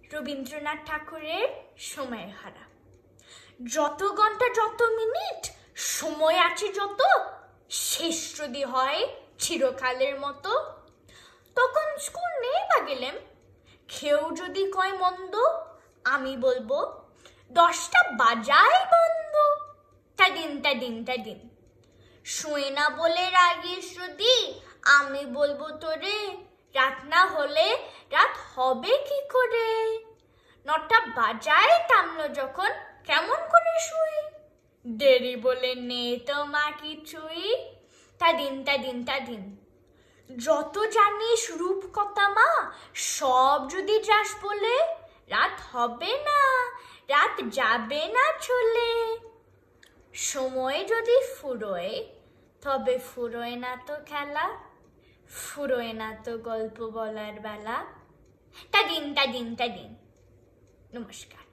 রবীন্দ্রনাথ ঠাকুরের সময়হারা। যত ঘন্টা যত মিনিট সময় আছে যত, শেষ যদি হয় চিরকালের মতো, তখন স্কুল নেই বা গেলেম। কেউ যদি কয় মন্দ, আমি বলবো 10টা বাজাই বন্ধ। তাদিন তাদিন তাদিন শুয়ে না বলে রাগিস যদি, আমি বলবো তোরে রাত না হলে রাত হবে কি করে। 9টা বাজায় টানলো যখন, কেমন করে শুই, দেরি বলে নে তো মা কিছুই। তাদিন তাদিন তাদিন যত জানিস রূপ কথা মা, সব যদি যাস বলে, রাত হবে না, রাত যাবে না চলে। সময় যদি ফুরোয়, তবে ফুরোয় না তো খেলা, ফুরোয় না তো গল্প বলার বেলা। তাদিন তাদিন তাদিন। নমস্কার।